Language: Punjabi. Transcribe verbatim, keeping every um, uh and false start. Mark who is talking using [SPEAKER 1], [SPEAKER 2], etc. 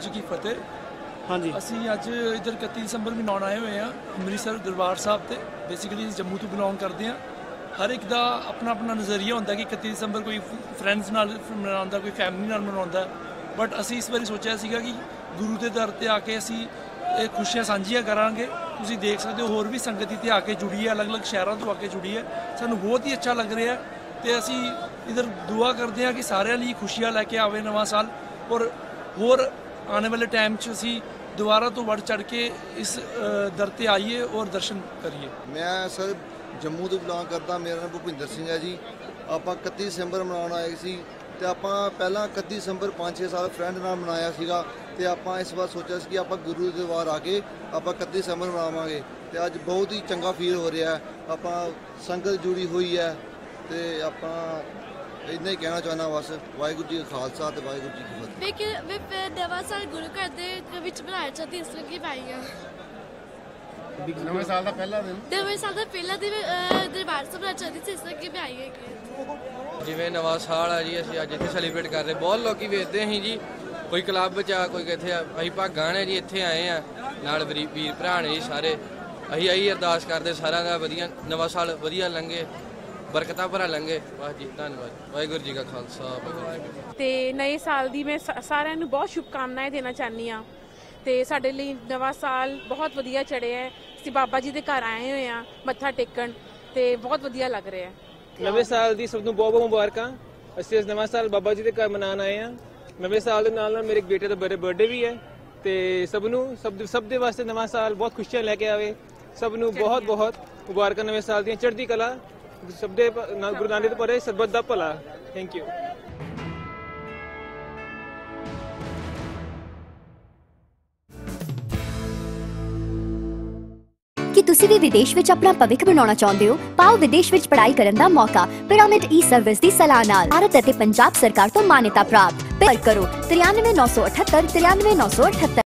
[SPEAKER 1] जी की फतेह।
[SPEAKER 2] हाँ जी,
[SPEAKER 1] ਅਸੀਂ ਅੱਜ ਇੱਧਰ इकतीस ਦਸੰਬਰ ਮਨਾਉਣ ਆਏ ਹੋਏ ਹਾਂ ਅੰਮ੍ਰਿਤਸਰ ਦਰਬਾਰ ਸਾਹਿਬ ਤੇ। ਬੇਸਿਕਲੀ ਜੰਮੂ ਤੋਂ ਬਿਲੋਂਗ ਕਰਦੇ ਹਾਂ। ਹਰ ਇੱਕ ਦਾ ਆਪਣਾ ਆਪਣਾ ਨਜ਼ਰੀਆ ਹੁੰਦਾ ਕਿ ਇਕੱਤੀ ਦਸੰਬਰ ਕੋਈ ਫਰੈਂਡਸ ਨਾਲ ਮਨਾਉਂਦਾ, ਕੋਈ ਫੈਮਿਲੀ ਨਾਲ ਮਨਾਉਂਦਾ, ਬਟ ਅਸੀਂ ਇਸ ਵਾਰੀ ਸੋਚਿਆ ਸੀਗਾ ਕਿ ਗੁਰੂ ਦੇ ਦਰ ਤੇ ਆ ਕੇ ਅਸੀਂ ਇਹ ਖੁਸ਼ੀਆਂ ਸਾਂਝੀਆਂ ਕਰਾਂਗੇ। ਤੁਸੀਂ ਦੇਖ ਸਕਦੇ ਹੋ ਹੋਰ ਵੀ ਸੰਗਤ ਇੱਥੇ ਆ ਕੇ ਜੁੜੀ ਹੈ, ਅਲੱਗ-ਅਲੱਗ ਸ਼ਹਿਰਾਂ ਤੋਂ ਆ ਕੇ ਜੁੜੀ ਹੈ। ਸਾਨੂੰ ਬਹੁਤ ਹੀ ਅੱਛਾ ਲੱਗ ਰਿਹਾ ਤੇ ਅਸੀਂ ਇੱਧਰ ਦੁਆ ਕਰਦੇ ਹਾਂ ਕਿ ਸਾਰਿਆਂ ਲਈ ਖੁਸ਼ੀਆਂ ਲੈ ਕੇ ਆਵੇ ਨਵਾਂ ਸਾਲ, ਔਰ ਹੋਰ ਆਉਣ ਵਾਲੇ ਟਾਈਮ 'ਚ ਅਸੀਂ ਦੁਬਾਰਾ ਤੋਂ ਵੱਧ ਚੜ੍ਹ ਕੇ ਇਸ ਦਰ ਤੇ ਆਈਏ ਔਰ ਦਰਸ਼ਨ ਕਰੀਏ।
[SPEAKER 3] ਮੈਂ ਸਰ ਜੰਮੂ ਤੋਂ ਬਿਲੋਂਗ ਕਰਦਾ, ਮੇਰਾ ਨਾਮ ਭੁਪਿੰਦਰ ਸਿੰਘ ਹੈ ਜੀ। ਆਪਾਂ ਇਕੱਤੀ ਦਸੰਬਰ ਮਨਾਉਣ ਆਏ ਸੀ ਤੇ ਆਪਾਂ ਪਹਿਲਾਂ ਇਕੱਤੀ ਦਸੰਬਰ ਪੰਜ ਛੇ ਸਾਲ ਫਰੈਂਡ ਨਾਲ ਮਨਾਇਆ ਸੀਗਾ ਤੇ ਆਪਾਂ ਇਸ ਵਾਰ ਸੋਚਿਆ ਸੀ ਕਿ ਆਪਾਂ ਗੁਰੂ ਦੇ ਦਰਬਾਰ ਆ ਕੇ ਆਪਾਂ ਇਕੱਤੀ ਦਸੰਬਰ ਮਨਾਵਾਂਗੇ ਤੇ ਅੱਜ ਬਹੁਤ ਹੀ ਚੰਗਾ ਫੀਲ ਹੋ ਰਿਹਾ। ਆਪਾਂ ਸੰਗਤ ਜੁੜੀ ਹੋਈ ਹੈ ਤੇ ਆਪਾਂ ਇੰਨਾ ਹੀ ਕਹਿਣਾ ਚਾਹੁੰਦਾ ਬਸ। ਵਾਹਿਗੁਰੂ ਜੀ ਕਾ ਖਾਲਸਾ ਤੇ ਵਾਹਿਗੁਰੂ ਜੀ ਕੀ ਫਤਿਹ।
[SPEAKER 4] ਮੈਂ ਮੈਂ ਨਵਾਂ ਸਾਲ ਗੁਰੂ ਘਰ ਦੇ ਵਿੱਚ ਮਨਾਉਣਾ ਚਾਹੁੰਦੀ ਇਸ ਲਈ ਆਈ ਹਾਂ।
[SPEAKER 5] ਨਵੇਂ ਸਾਲ ਦਾ ਪਹਿਲਾ ਦਿਨ
[SPEAKER 4] ਨਵੇਂ ਸਾਲ ਦਾ ਪਹਿਲਾ ਦਿਨ ਦਰਬਾਰ ਸਾਹਿਬ ਮਨਾਉਣਾ ਚਾਹੁੰਦੀ ਸੀ, ਇਸ ਲਈ ਮੈਂ ਆਈ ਹਾਂ।
[SPEAKER 6] ਜਿਵੇਂ ਨਵਾਂ ਸਾਲ ਆ ਜੀ, ਅਸੀਂ ਅੱਜ ਇੱਥੇ ਸੈਲੀਬ੍ਰੇਟ ਕਰ ਰਹੇ। ਬਹੁਤ ਲੋਕੀ ਵੇਖਦੇ ਅਸੀਂ ਜੀ, ਕੋਈ ਕਲੱਬ 'ਚ ਆ, ਕੋਈ ਕਿੱਥੇ ਆ। ਅਸੀਂ ਭਾਗਾਂ ਨੇ ਜੀ ਇੱਥੇ ਆਏ ਆ, ਨਾਲ ਵੀਰ ਵੀਰ ਭਰਾ ਨੇ ਜੀ ਸਾਰੇ। ਅਸੀਂ ਇਹੀ ਅਰਦਾਸ ਕਰਦੇ ਸਾਰਿਆਂ ਦਾ ਵਧੀਆ ਨਵਾਂ ਸਾਲ ਵਧੀਆ ਲੰਘੇ, ਬਰਕਤਾਂ ਭਰਾ ਲੰਘੇ। ਬਸ ਜੀ, ਧੰਨਵਾਦ। ਵਾਹਿਗੁਰੂ ਜੀ ਕਾ ਖਾਲਸਾ ਵਾਹਿਗੁਰੂ ਜੀ ਕੀ ਫਤਿਹ।
[SPEAKER 7] ਤੇ ਨਵੇਂ ਸਾਲ ਦੀ ਮੈਂ ਸਾਰਿਆਂ ਨੂੰ ਬਹੁਤ ਸ਼ੁਭਕਾਮਨਾਵਾਂ ਦੇਣਾ ਚਾਹੁੰਦੀ ਹਾਂ ਤੇ ਸਾਡੇ ਲਈ ਨਵਾਂ ਸਾਲ ਬਹੁਤ ਵਧੀਆ ਚੜ੍ਹਿਆ ਹੈ। ਅਸੀਂ ਬਾਬਾ ਜੀ ਦੇ ਘਰ ਆਏ ਹੋਏ ਹਾਂ ਮੱਥਾ ਟੇਕਣ ਤੇ ਬਹੁਤ ਵਧੀਆ ਲੱਗ ਰਿਹਾ ਹੈ।
[SPEAKER 2] ਨਵੇਂ ਸਾਲ ਦੀ ਸਭ ਨੂੰ ਬਹੁਤ ਬਹੁਤ ਮੁਬਾਰਕਾਂ। ਅਸੀਂ ਇਸ ਨਵਾਂ ਸਾਲ ਬਾਬਾ ਜੀ ਦੇ ਘਰ ਮਨਾਉਣ ਆਏ ਹਾਂ। ਨਵੇਂ ਸਾਲ ਦੇ ਨਾਲ ਨਾਲ ਮੇਰੇ ਬੇਟੇ ਦਾ ਬਰਥਡੇ ਵੀ ਹੈ ਤੇ ਸਭ ਨੂੰ ਸਭ ਸਭ ਦੇ ਵਾਸਤੇ ਨਵਾਂ ਸਾਲ ਬਹੁਤ ਖੁਸ਼ੀਆਂ ਲੈ ਕੇ ਆਵੇ। ਸਭ ਨੂੰ ਬਹੁਤ ਬਹੁਤ ਮੁਬਾਰਕਾਂ ਨਵੇਂ ਸਾਲ ਦੀਆਂ। ਚੜ੍ਹਦੀ ਕਲਾ, ਸਭ ਦੇ ਗੁਰੂ ਨਾਨਕ ਦੇ ਭਲੇ, ਸਰਬੱਤ ਦਾ ਭਲਾ। Thank you.
[SPEAKER 8] ਕੀ ਤੁਸੀਂ ਵੀ ਵਿਦੇਸ਼ ਵਿੱਚ ਆਪਣਾ ਭਵਿੱਖ ਬਣਾਉਣਾ ਚਾਹੁੰਦੇ ਹੋ? ਪਾਓ ਵਿਦੇਸ਼ ਵਿੱਚ ਪੜ੍ਹਾਈ ਕਰਨ ਦਾ ਮੌਕਾ ਪਿਰਾਮਿਡ ਈ ਸਰਵਿਸ ਦੀ ਸਲਾਹ ਨਾਲ। ਭਾਰਤ ਅਤੇ ਪੰਜਾਬ ਸਰਕਾਰ ਤੋਂ ਮਾਨਤਾ ਪ੍ਰਾਪਤ। ਪਰ ਕਰੋ ਤਰਿਆਨਵੇਂ ਨੌ ਸੌ ਅਠੱਤਰ ਤਰਿਆਨਵੇਂ ਨੌ ਸੌ ਅਠੱਤਰ।